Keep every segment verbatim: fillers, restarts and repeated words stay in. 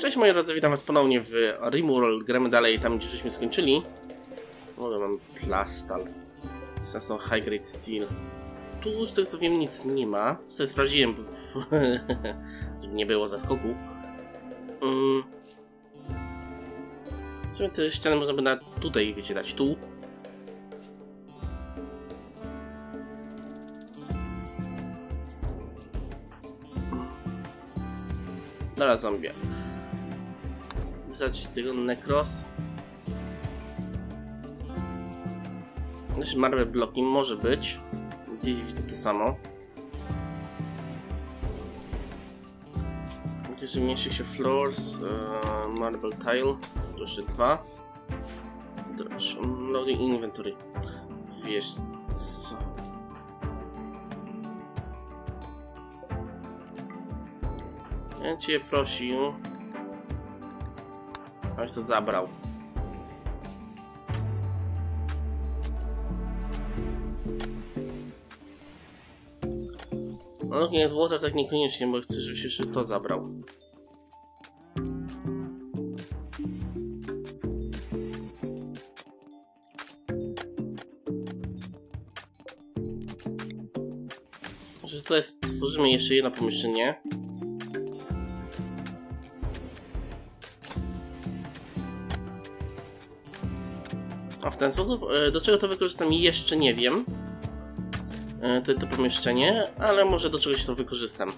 Cześć moi drodzy, witam was ponownie w Rimworld. Gramy dalej tam, gdzie żeśmy skończyli. O, mam plastal. Zresztą high grade steel. Tu z tego co wiem nic nie ma. Sobie sprawdziłem, żeby nie było zaskoku. Um. W sumie te ściany można by na tutaj, wiecie, dać tu. Dobra, zombie. Wystarczy tego necros. Znaczy marble bloki może być. Gdzieś widzę to samo. Jakieś mniejszych się floors. Uh, marble tile. To jeszcze dwa. Co teraz? Loading inventory. Wiesz co? Ja cię prosił, abyś to zabrał. No nie, water tak niekoniecznie, bo chcę, żebyś jeszcze to zabrał. Może tutaj stworzymy jeszcze jedno pomieszczenie. A w ten sposób, do czego to wykorzystam jeszcze nie wiem. To, to pomieszczenie, ale może do czegoś to wykorzystam.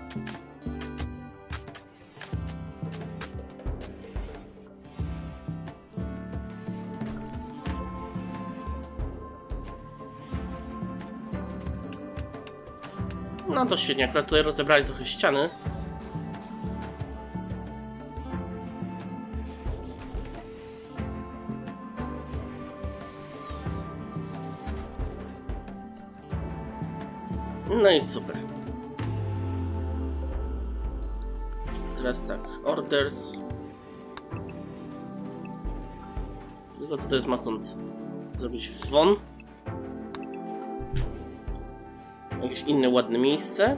No to świetnie, akurat tutaj rozebrali trochę ściany. No i super. Teraz tak, orders. Tylko co to jest, ma stąd zrobić won. Jakieś inne ładne miejsce.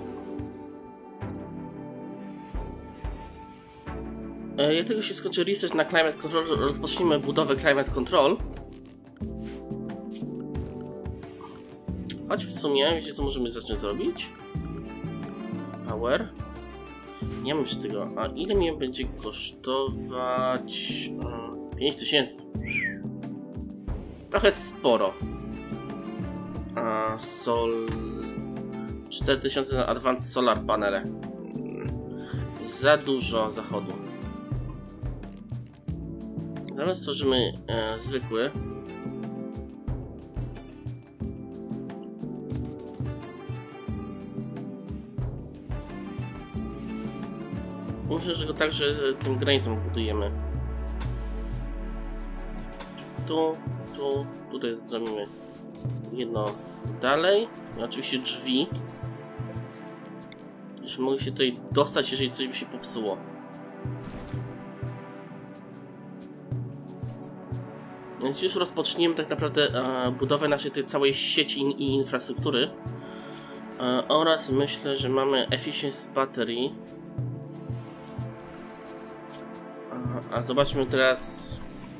Jak tego się skończy research na Climate Control, rozpocznijmy budowę Climate Control. Choć w sumie, wiecie co możemy zacząć zrobić? Power. Nie mam jeszcze tego. A ile mnie będzie kosztować? pięć tysięcy. Trochę sporo. A sol... cztery tysiące na Advanced Solar Panele. Za dużo zachodu. Zamiast stworzymy e, zwykły. Myślę, że go także tym granitem budujemy. Tu, tu, tutaj zrobimy jedno dalej. I oczywiście drzwi. Już mogę się tutaj dostać, jeżeli coś by się popsuło. Więc już rozpoczniemy tak naprawdę e, budowę naszej tej całej sieci i, i infrastruktury. E, oraz myślę, że mamy efficiency battery. A zobaczmy teraz.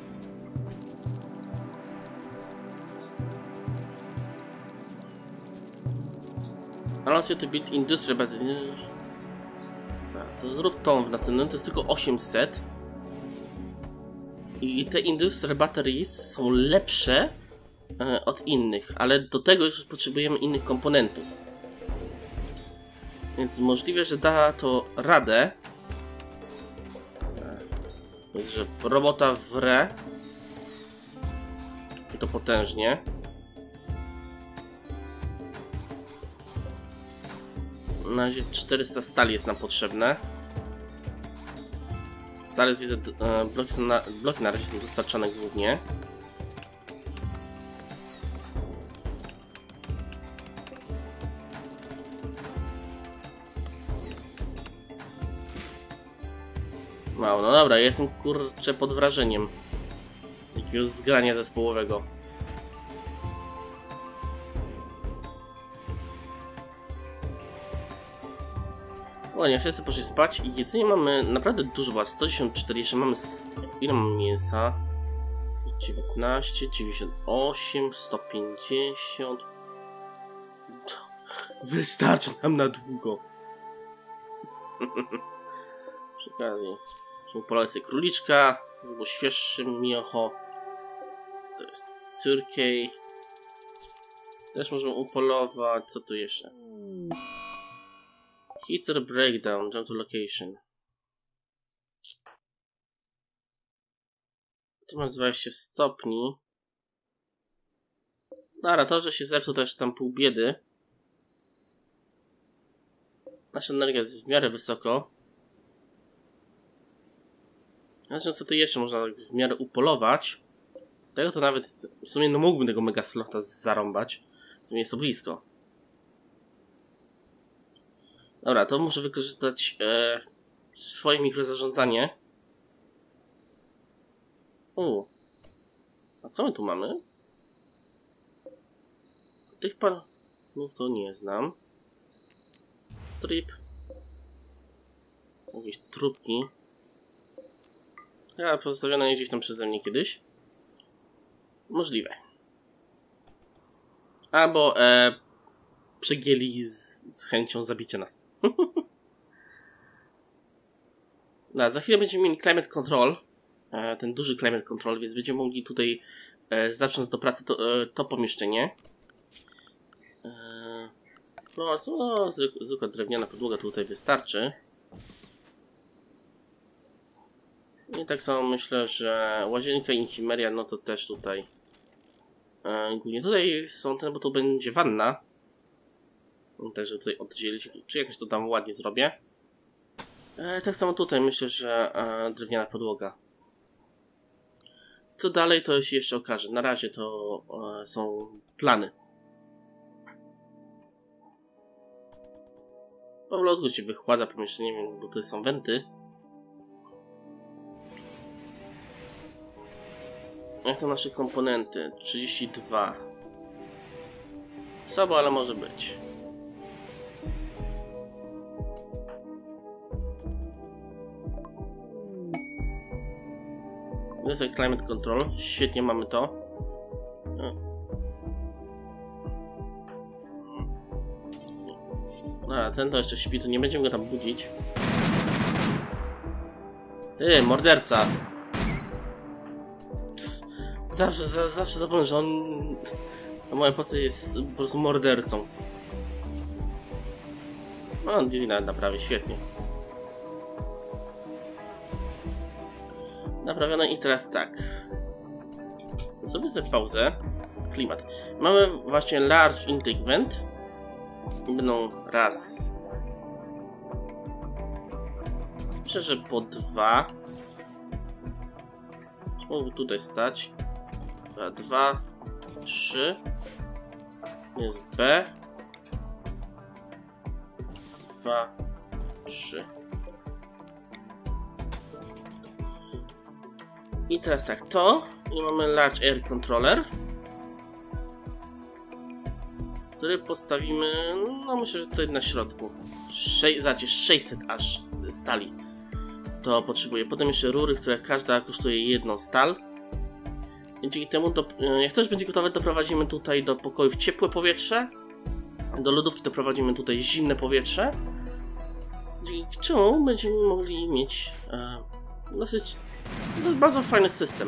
Allow to build industry, but... To zrób tą w następnym, to jest tylko osiemset. I te industry batteries są lepsze e, od innych, ale do tego już potrzebujemy innych komponentów. Więc możliwe, że da to radę. Jest, że robota wre. I to potężnie. Na razie czterysta stali jest nam potrzebne. Stale widzę, e, bloki, są na, bloki na razie są dostarczane głównie. Wow, no dobra, ja jestem kurczę pod wrażeniem jakiegoś zgrania zespołowego. Ładnie, wszyscy poszli spać i jedzenie mamy naprawdę dużo, bo sto dziewięćdziesiąt cztery, jeszcze mamy... Ile mamy mięsa? dziewiętnaście, dziewięćdziesiąt osiem, sto pięćdziesiąt... Wystarczy nam na długo. Przy okazji, musimy polować sobie króliczka, albo świeższy miocho. Co to jest? Turkey. Też możemy upolować. Co tu jeszcze? Heater breakdown, jump to location. Tu masz dwadzieścia stopni. Dobra, to, że się zepsuł, to jeszcze tam pół biedy. Nasza energia jest w miarę wysoko. Znaczy, co tu jeszcze można w miarę upolować? Tego to nawet w sumie no mógłbym tego mega slota zarąbać. To jest to blisko. Dobra, to muszę wykorzystać e, swoje mikrozarządzanie. U. A co my tu mamy? Tych panów to nie znam. Strip. Jakieś trupki. Ja pozostawione gdzieś tam przeze mnie kiedyś. Możliwe. Albo e, przygięli z, z chęcią zabicia nas. No, za chwilę będziemy mieli climate control. E, ten duży climate control, więc będziemy mogli tutaj e, zacząć do pracy to, e, to pomieszczenie. E, no, no zwykła drewniana podłoga tutaj wystarczy. I tak samo myślę, że łazienka i chimeria, no to też tutaj. E, głównie tutaj są ten, bo to będzie wanna. Także tutaj oddzielić, czy jakoś to tam ładnie zrobię. E, tak samo tutaj myślę, że e, drewniana podłoga. Co dalej, to się jeszcze okaże. Na razie to e, są plany. Powolutku się wychładza pomieszczenie, bo to są wenty. Jak to nasze komponenty? trzydzieści dwa. Słabo, ale może być. Jest jak climate control. Świetnie mamy to. A, ten to jeszcze śpi, to nie będziemy go tam budzić. Ty, morderca! Psst. Zawsze, za, zawsze zapomnę, że on... Moja postać jest po prostu mordercą. No, Dizzy nawet naprawi, świetnie. Naprawione i teraz tak. Zrobię sobie pauzę. Klimat. Mamy właśnie large intake vent. Będą raz. Myślę, że po dwa. Mogę tutaj stać. Dwa, dwa, trzy. Jest B. Dwa, trzy. I teraz tak, to i mamy Large Air Controller, który postawimy, no myślę, że tutaj na środku. Zobaczcie, sześćset aż stali to potrzebuje. Potem jeszcze rury, które każda kosztuje jedną stal. I dzięki temu, do, jak to już będzie gotowe, doprowadzimy tutaj do pokojów ciepłe powietrze. Do lodówki doprowadzimy tutaj zimne powietrze. Dzięki czemu będziemy mogli mieć e, dosyć To jest bardzo fajny system.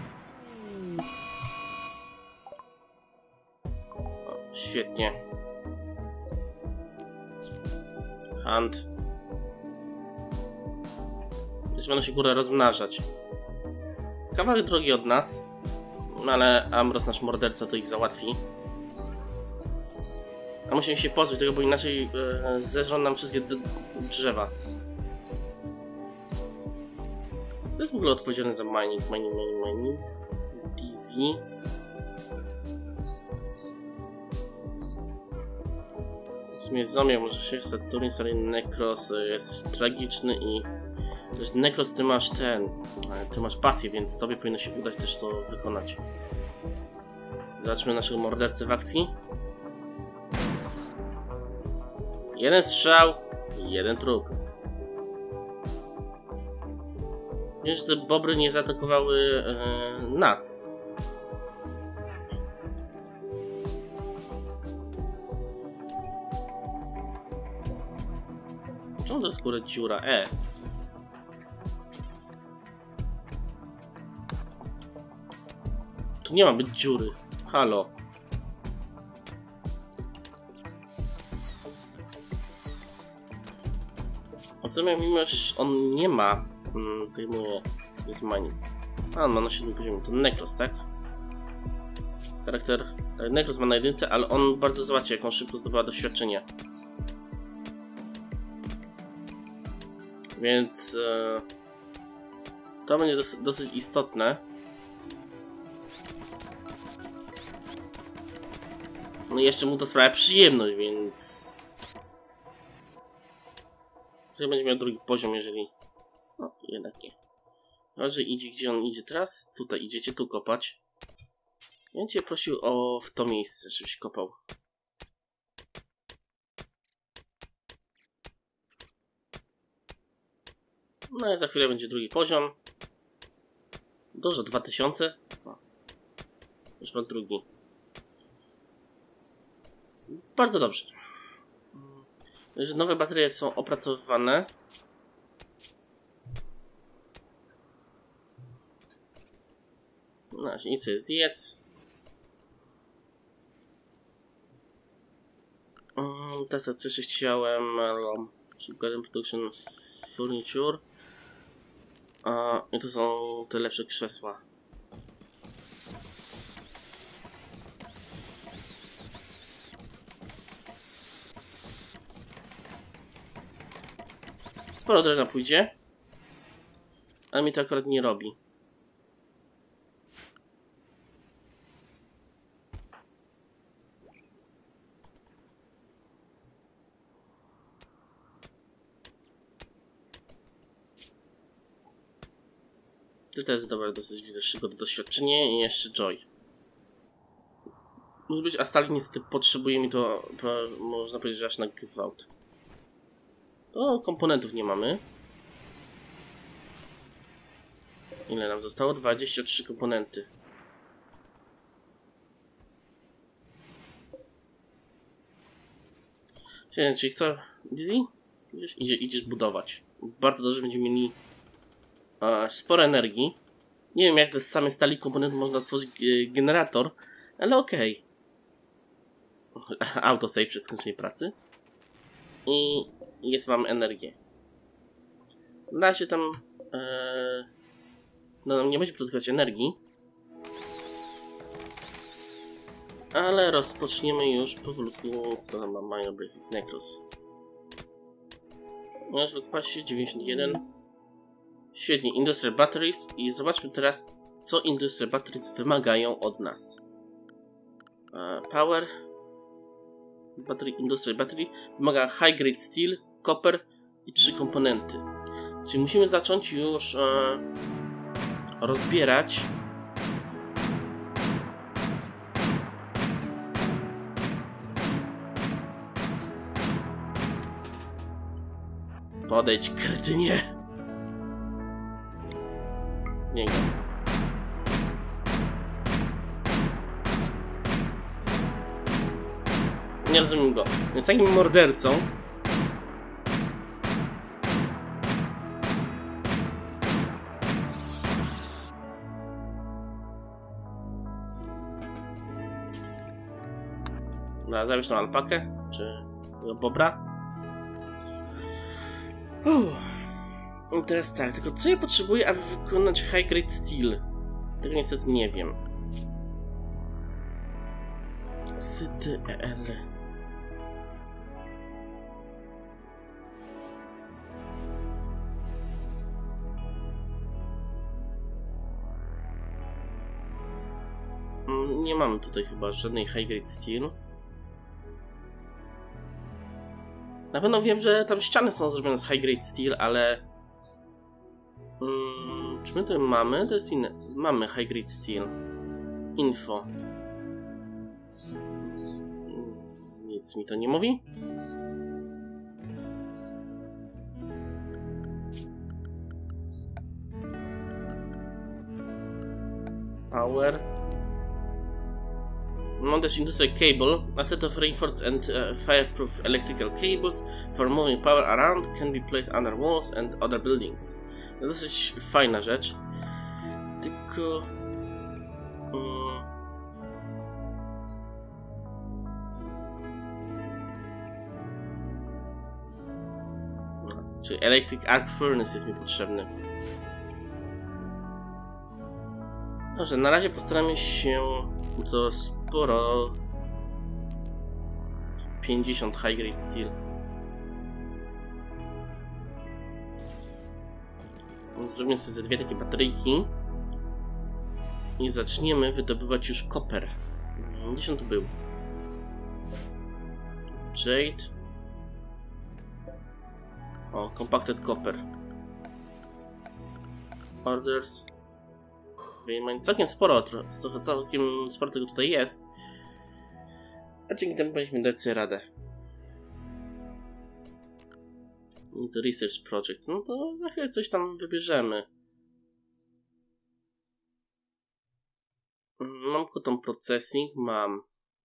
O, świetnie. Hand. Już będą się góry rozmnażać. Kawałek drogi od nas. No ale Ambrose, nasz morderca, to ich załatwi. A musimy się pozbyć tego, bo inaczej e, zeżrą nam wszystkie drzewa. To jest w ogóle odpowiedzialny za mining, mining, mining, mining. Dizzy. W sumie zombie, może się Saturn, sorry, Necros, jesteś tragiczny i... Też Necros, ty masz ten... Ty masz pasję, więc tobie powinno się udać też to wykonać. Zobaczmy naszego mordercę w akcji. Jeden strzał, Jeden trup. Wiesz, że te bobry nie zaatakowały e, nas. Czemu to jest skóra dziura? E. Tu nie ma być dziury. Halo. A co mimo, że on nie ma hmm, tej mówię, jest mining. A on ma na siódmym poziomie. To Necros, tak? Charakter. Necros ma na jedynce, ale on bardzo zobaczy, jak on szybko zdobywa doświadczenie. Więc e, to będzie dos dosyć istotne. No i jeszcze mu to sprawia przyjemność, więc to będzie miał drugi poziom, jeżeli... No, jednak nie. Może idzie, gdzie on idzie teraz? Tutaj idziecie tu kopać. Ja cię prosił o w to miejsce, żebyś kopał. No i za chwilę będzie drugi poziom. Dużo, dwa tysiące. O. Już mam drugi. Bardzo dobrze. Że nowe baterie są opracowywane. No, nic sobie zjedz. Um, teraz coś chciałem. Garden Production Furniture. A, i to są te lepsze krzesła. Sporo drewna pójdzie, ale mi to akurat nie robi. To jest dobre, dosyć widzę szybko do doświadczenia i jeszcze Joy. Może być, a Stalin niestety potrzebuje mi to, to można powiedzieć, że aż na gwałt. To komponentów nie mamy. Ile nam zostało? dwadzieścia trzy komponenty. Czyli kto? Dizzy? Idziesz, idzie, idziesz budować. Bardzo dobrze będziemy mieli e, sporo energii. Nie wiem, jak ze samej stali komponentów można stworzyć e, generator, ale okej. Okay. Autosave przed skończeniem pracy. I jest, mam energię. Na razie tam e, no, nie będzie produkować energii. Ale rozpoczniemy już powolutku. To tam ma Minor Break Necros. Możesz wykopać się dziewięćdziesiąt jeden. Świetnie, Industrial Batteries. I zobaczmy teraz, co Industrial Batteries wymagają od nas. E, power. Battery, Industrial Battery. Wymaga High Grade Steel, Copper i trzy komponenty. Czyli musimy zacząć już e, rozbierać Podejdź, kretynie! Nie go. Nie rozumiem go. Jest takim mordercą. Na zabierz tą alpakę? Czy bobra? Uff. I teraz tak, tylko co ja potrzebuję, aby wykonać High Grade Steel? Tego niestety nie wiem. Syty E L. Nie mamy tutaj chyba żadnej High Grade Steel. Na pewno wiem, że tam ściany są zrobione z High Grade Steel, ale... Hmm, czy my to mamy? To jest inne. Mamy High Grade Steel. Info. Nic mi to nie mówi. power. On this industrial cable, a set of reinforced and uh, fireproof electrical cables for moving power around can be placed under walls and other buildings. To jest dosyć fajna rzecz. Tylko... Um, czyli Electric Arc Furnace jest mi potrzebny. Dobrze, na razie postaramy się to sporo... pięćdziesiąt High Grade Steel. Zrobimy sobie ze dwie takie bateryjki. I zaczniemy wydobywać już koper. Gdzieś on tu był? Jade. O, Compacted Copper. Orders. Całkiem sporo, trochę całkiem sporo tego tutaj jest. A dzięki temu powinniśmy dać sobie radę. I to Research Project. No to za chwilę coś tam wybierzemy. Mam Cotton Processing, mam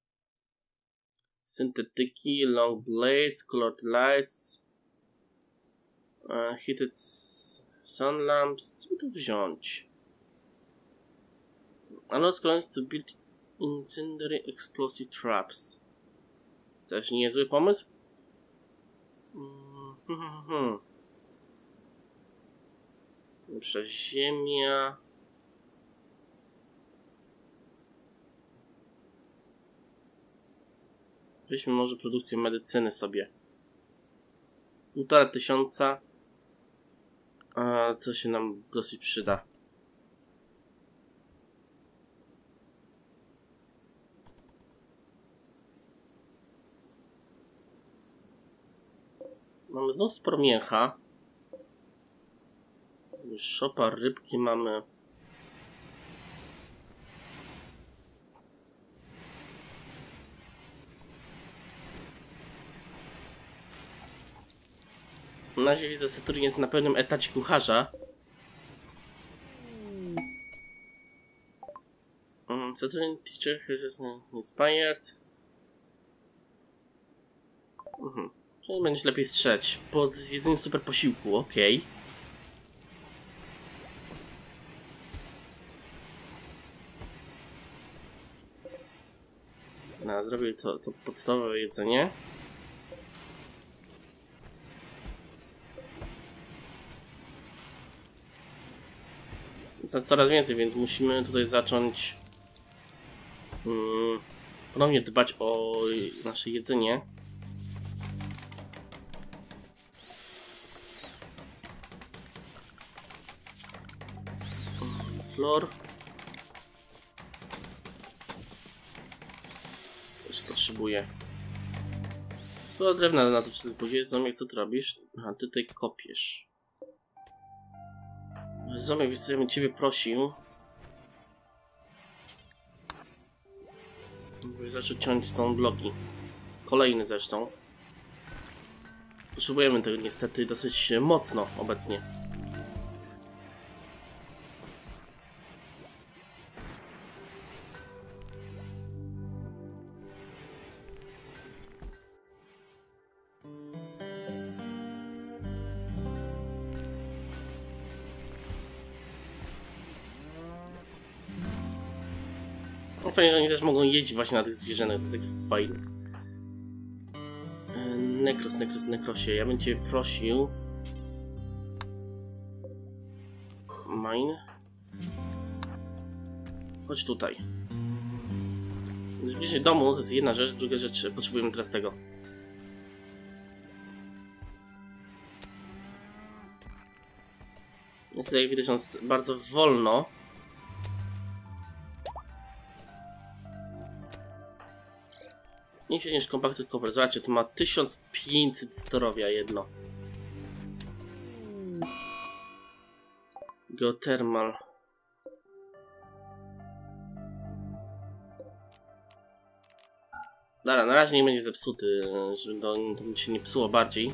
syntetyki, long blades, colored lights, uh, heated sun lamps. Co by tu wziąć? Allows colonies to build incendiary explosive traps. Też niezły pomysł. Mm-hmm. Lepsza ziemia. Weźmy może produkcję medycyny sobie. Półtora tysiąca. A co się nam dosyć przyda. Mamy znowu sporo mięcha. Szopa, rybki mamy. Na razie widzę, Saturn jest na pewnym etacie kucharza. Um, Saturn teacher has just inspired. Mhm. Czyli będziesz lepiej strzelać po zjedzeniu super posiłku, okej. Okay. No, zrobię to, to podstawowe jedzenie. Jest coraz więcej, więc musimy tutaj zacząć um, ponownie dbać o nasze jedzenie. Flor. Też potrzebuję. Sporo drewna na to wszystko pójdzie. Zombie, co ty robisz? Aha, ty tutaj kopiesz. Zombie, wiesz co, ja bym ciebie prosił. Żeby zacząć ciąć stone bloki. Kolejny zresztą. Potrzebujemy tego niestety dosyć mocno obecnie. No fajnie, że oni też mogą jeździć właśnie na tych zwierzętach, to jest takie fajne. Nekros, nekros, nekrosie, ja bym cię prosił... Mine. Chodź tutaj. Zbliżenie domu to jest jedna rzecz, druga rzecz, potrzebujemy teraz tego. Niestety jak widać on jest bardzo wolno. Nie się niż Compacted Copper. Zobaczcie, to ma tysiąc pięćset zdrowia jedno. Geothermal. Dobra, na razie nie będzie zepsuty, żeby to, to się nie psuło bardziej.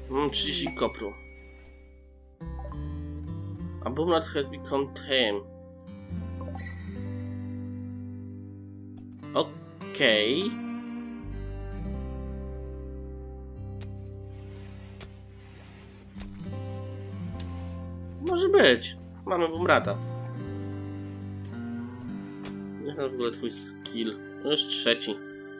Mam trzydzieści kopru. A Boomrat has become tame. Okej. Okay. Może być. Mamy Boomrata. Jak w ogóle twój skill? To już trzeci.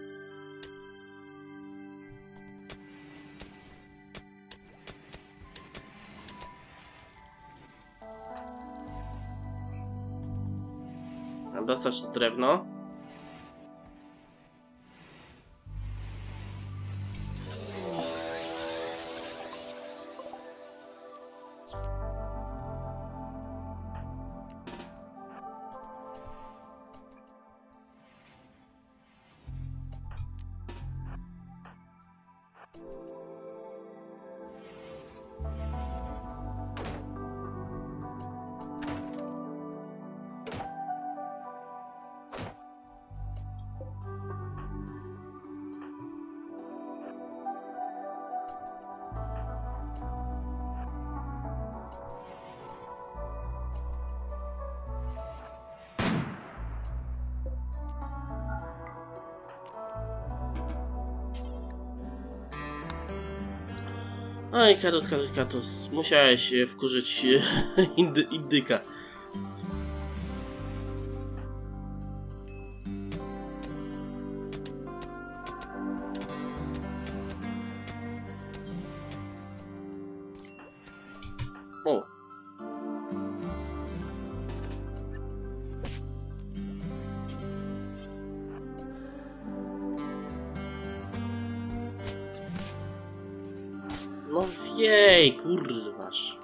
Mam dostać to drewno. Oj, Katus, Katus, Katus. Musiałeś wkurzyć indy, indyka. O. No wiej, kurwasz.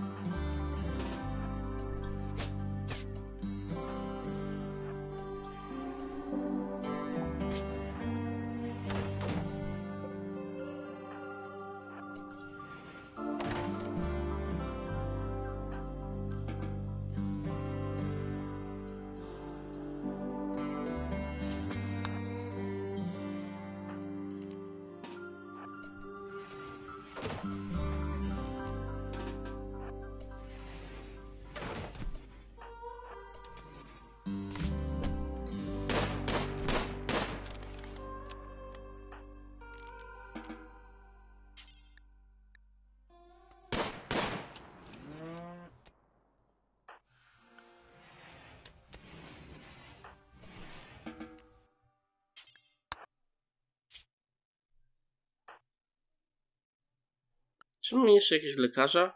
Czy mamy jeszcze jakiegoś lekarza?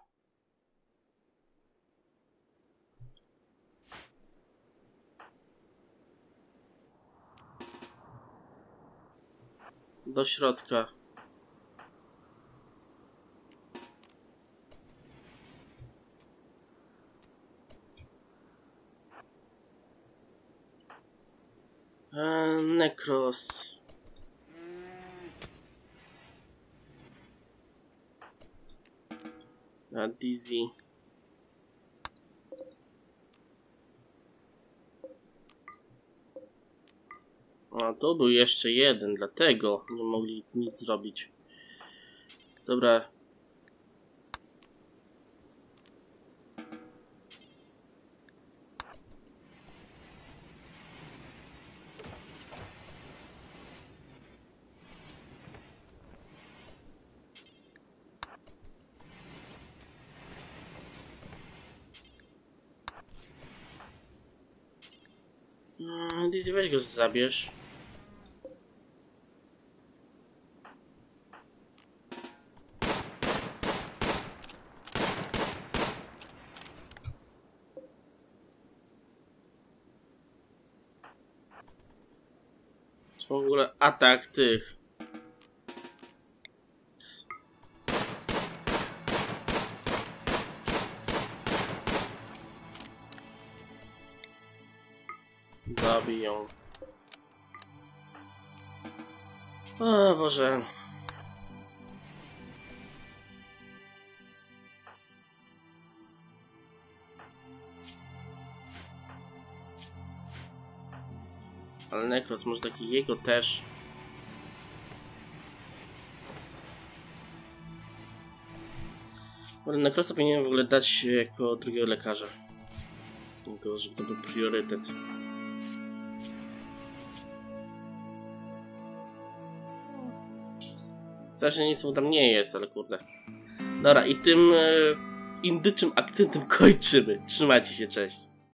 Do środka. Eee, Necros. A Dizzy. A to był jeszcze jeden, dlatego nie mogli nic zrobić. Dobra. Dizzy, weź go zabierz. Czy w ogóle atak tych? Ps. Zabij ją. O Boże. Ale Necros, może taki jego też. Ale Necrosa powinienem w ogóle dać jako drugiego lekarza. Tylko, żeby to był priorytet. Zresztą nic mu tam nie jest, ale kurde. Dobra, i tym e, indyczym akcentem kończymy. Trzymajcie się, cześć.